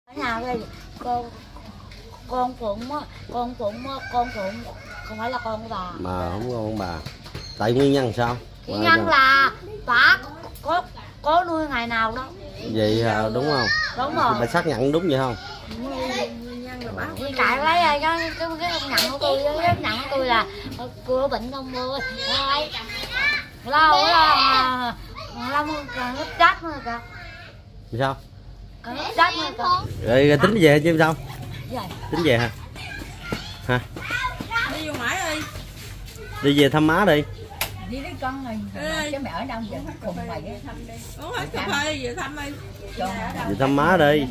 Nào đây con phụng á, con phụng không phải là con của bà. Mà không con bà. Tại nguyên nhân sao? Nguyên nhân là bà có nuôi ngày nào đó. Vậy đúng không? Đúng rồi. Bà xác nhận đúng vậy không? Nguyên nhân là bà. Cãi lấy cái công nhận của tôi, cái nhận của tôi là cô bệnh không ơi. Lâu là càng lúc chết nữa kìa. Sao? Càng lúc chết nữa kìa. Rồi tính về chứ sao? Dạ. Tính về hả? Hả? Đi vô mãi đi. Đi về thăm má đi. Đi lấy con rồi. Cái mẹ ở đâu giờ cùng mày đi. Uống hết cà phê về thăm đi. Về thăm má đi.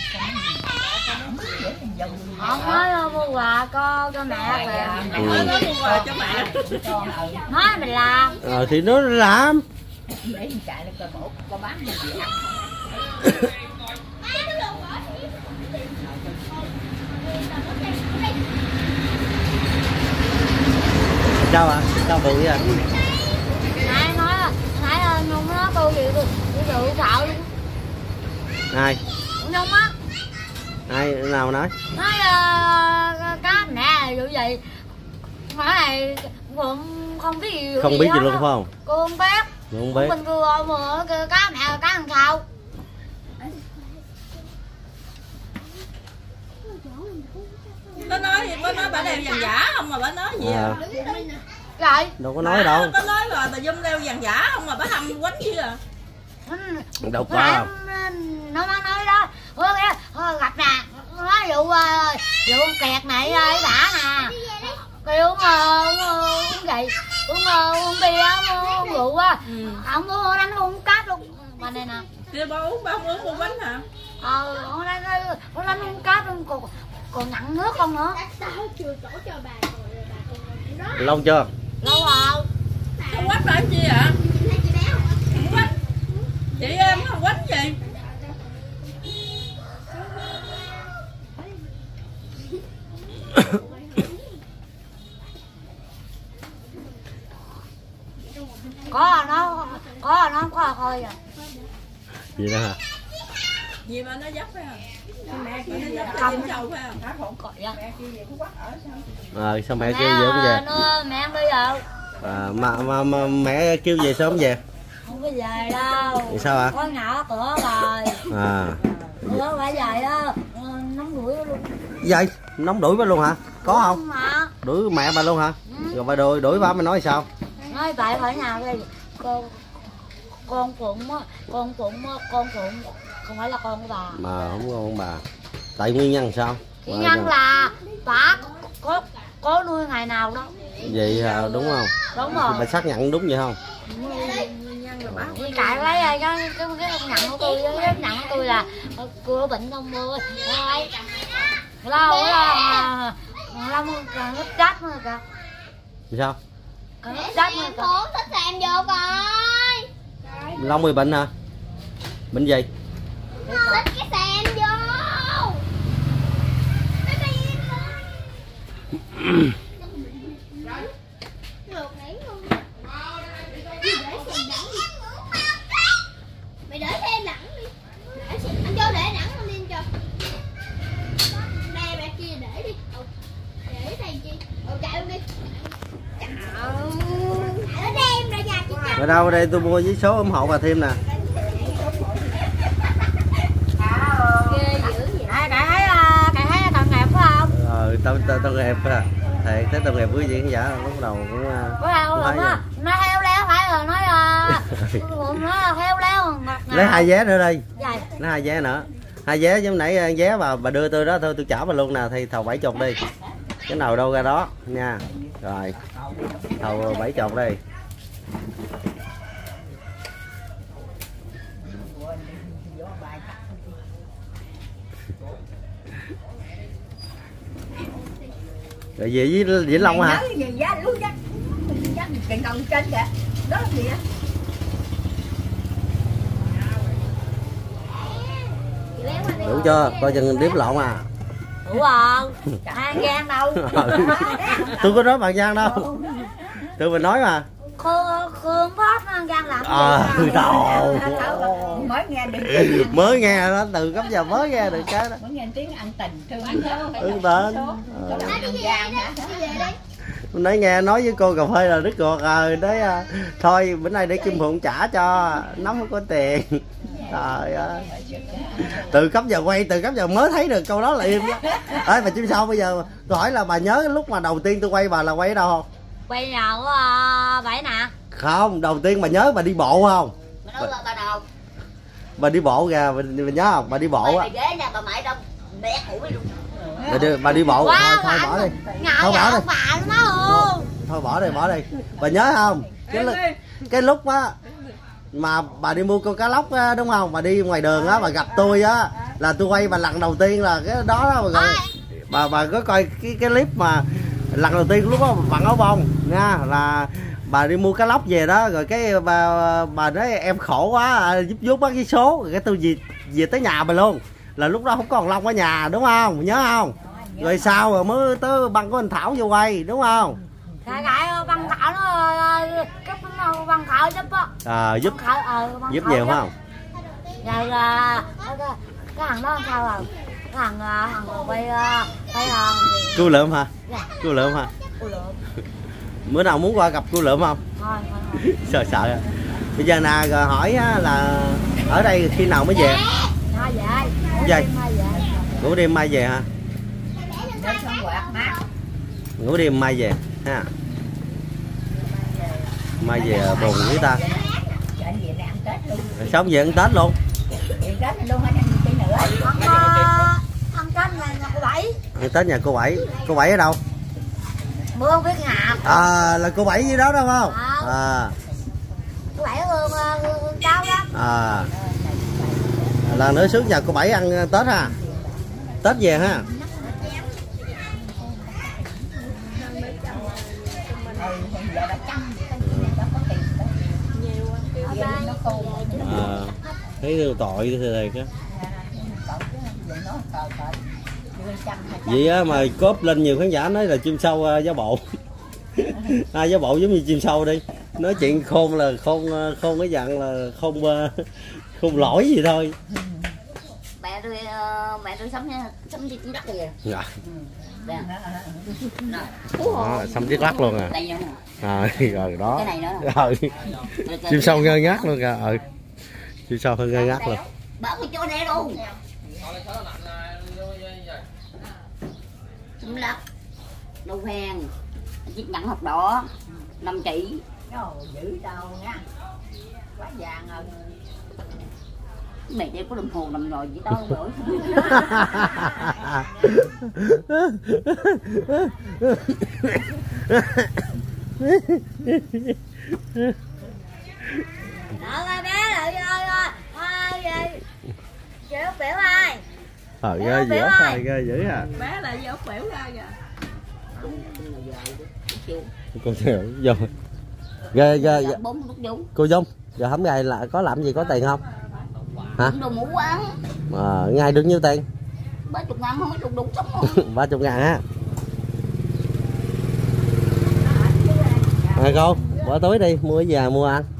Không nói mua quà cho mẹ kìa. Nói mua quà cho mẹ. Nói mình làm. Thì nó làm. Để mình chạy lên coi bổ, coi bán gì ăn. Sao ạ? Sao phụ vậy? Nãy nói là nãy Nhung nó tôi gì tôi sợ luôn. Ai? Nhung á. Ai nào nói? Nói cá mẹ là vụ gì? Nói này không biết gì. Không biết gì luôn phải không? Cô không biết. Không biết. Mình vừa mà cá mẹ cá làm sao? Bà nói bà đeo vàng giả không mà bà nói gì à? Rồi. Đâu có nói đâu. Bà nói rồi bà Dung đeo vàng giả không mà bà hâm quánh chứ à? Đâu có. Nó nói đó. Gặp nè. Nói vụ kẹt này đã nè. Kêu uống gì? Uống bia, uống rượu á. Không có đánh uống cát luôn. Mà này nè. Kêu bà uống bà không uống mua bánh hả? Nó đánh uống cát luôn còn nặng nước không nữa. Lâu chưa? Lâu rồi. Không quánh là gì ạ? Không quánh. Chị em không quánh gì? Có nó không có thôi à. Gì đó hả? Gì mà nó dấp phải không? Mẹ kia nó dấp cầm dầu phải không? Sao mẹ kêu về không về? Mẹ không bây giờ. Mà mẹ kêu về sớm về? Không có về đâu. Vậy sao ạ? Có nhỏ cửa rồi. Cửa phải về á, nóng đuổi luôn. Vậy nóng đuổi bà luôn hả? Có không? Mà. Đuổi mẹ bà luôn hả? Rồi bà đuổi bà mới nói sao? Nói vậy phải nào đây? Con phụng không phải là con của bà. Mà không con bà. Tại nguyên nhân sao? Nguyên nhân là bà có nuôi ngày nào đó. Vậy đúng không? Đúng rồi. Bà xác nhận đúng vậy không? Nguyên nhân là bà. Cãi lấy cái công nhận của tôi, cái nhận của tôi là cô bệnh không ơi. Lâu là càng lúc chết nữa kìa. Sao? Càng lúc chết nữa kìa. Con thích xem vô coi. Long bị bệnh hả? Bệnh gì? Thích cái xem vô. Mày để thêm nặng đi. Anh vô để nặng luôn đi cho. Đây bà kia để đi. Để đây chi. Chạy luôn đi. Nó đem ra nhà chị. Ở đâu đây tôi mua với số ủng hộ bà thêm nè. Cãi thấy tội nghiệp phải không? Tao nghiệp à. Thiệt thấy tao nghiệp quý vị khán giả lúc đầu cũng nó heo leo phải rồi nói nó heo leo. lấy 2 vé nữa đi. Vậy. Lấy 2 vé nữa. 2 vé giống nãy vé bà đưa tôi đó thôi tôi trả bà luôn nè thì thầu 70 đi. Cái nào đâu ra đó nha. Rồi. Thầu 70 đi. Rồi về với Vĩnh Long hả? Giá lúa giá cái ngọn trên kìa. Đó là gì á? Đủ chưa? Coi chừng đếm lộn à. Đủ rồi. An Giang đâu. Tôi có nói bạn Giang đâu. Tôi mà nói mà. Khương Phát gan làm Mới nghe được mới nghe đó, từ cấp giờ mới nghe được cái đó. mới nghe tiếng ăn tình thương Thương tên. Nãy nghe nói với cô cà phê là đứt ruột rồi đấy. Thôi bữa nay để Kim Phụng trả cho, nóng không có tiền. Trời ơi, từ cấp giờ quay, từ cấp giờ mới thấy được câu đó là im đó. Ê mà chứ sao bây giờ tôi hỏi là bà nhớ lúc mà đầu tiên tôi quay bà là quay ở đâu không? quay nhà của bảy nè. Không, đầu tiên bà nhớ bà đi bộ không? Bà đâu bà nào? Bà đi bộ kìa, bà nhớ không? Bà đi bộ á. Bà ghế nè, bà mày đâu bé củi luôn. Bà đi bộ rồi, thôi bỏ đi. Thôi bỏ đi. Thôi Thôi bỏ đi. Bà nhớ không? Cái lúc á mà bà đi mua con cá lóc á, đúng không? Bà đi ngoài đường á, bà gặp tôi á là tôi quay bà lần đầu tiên là cái đó đó bà có coi cái clip mà lần đầu tiên lúc đó bằng áo bông nha, là bà đi mua cá lóc về đó, rồi cái bà nói em khổ quá giúp bác cái số, rồi cái tôi về tới nhà bà luôn, là lúc đó không có thằng Long ở nhà đúng không, nhớ không? Rồi sao rồi mới tới băng của anh Thảo vô quay đúng không? cái băng Thảo nó cấp băng Thảo giúp á. Giúp giúp nhiều phải không? Rồi cái thằng đó sao rồi? Cái thằng quay Cua Lượm hả? Cua Lượm hả? Bữa nào muốn qua gặp Cua Lượm không? Thôi. Sợ à. Bây giờ nè, rồi hỏi là ở đây khi nào mới về? Về. Ngủ đêm mai về hả? Ngủ đêm mai về ha. Mai về buồn với ta. Sống về ăn Tết luôn. Ăn Tết nhà cô Bảy. Ăn Tết nhà cô Bảy. Cô Bảy ở đâu? Mưa không biết nhà. Là cô Bảy dưới đó đúng không? Cô Bảy hương cháu đó. Lần nữa xuống nhà cô Bảy ăn Tết ha. Tết về ha. Thấy tội thì á. Vậy á mà cốp lên nhiều khán giả nói là chim sâu giá bộ. Giá bộ giống như chim sâu đi, nói chuyện khôn là khôn cái dạng là không lỗi gì thôi. Mẹ tôi sống trên đất kìa. Dạ. Xong chiếc lắc luôn rồi đó. Cái này nữa. Chim sâu ngơ ngác luôn kìa. Chim sâu hơi ngơ ngác luôn. Bớt cái chỗ này luôn. Chim lắc, đu hèn, chiếc nhẫn hộp đỏ, 5 chỉ. Dữ đâu nha. Quá vàng rồi. Mày đeo có đồng hồ nằm ngồi chỉ đó nổi. Đó bé lại ơi. Chị Út biểu ơi. Ghê dữ hả? Ghê dữ hả? Bé lại vô biểu ra kìa. Cô hiểu vô. Ghê. Cô Dung, giờ hôm nay là có làm gì có tiền không? Hả? Đồ mũ ăn. Ngày được nhiêu tiền? 30 ngàn không có đủ sống không? 30 ngàn á. Cô, bỏ túi đi, mua cái gì mua ăn.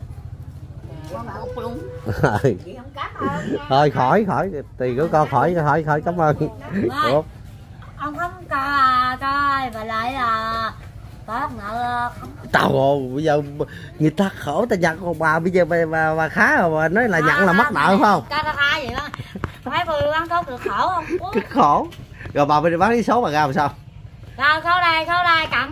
Thôi khỏi tiền của con khỏi cảm ơn. Ông không coi và lại là có nợ. Trời ơi, bây giờ người ta khổ ta nhận, còn bà bây giờ bà khá rồi, bà nói là nhận là mắc nợ phải không? Ca vậy đó. Mấy người ăn tốt được khổ không? Cực khổ. Rồi bà đi bán cái số bà ra làm sao? Rồi khổ đây cặn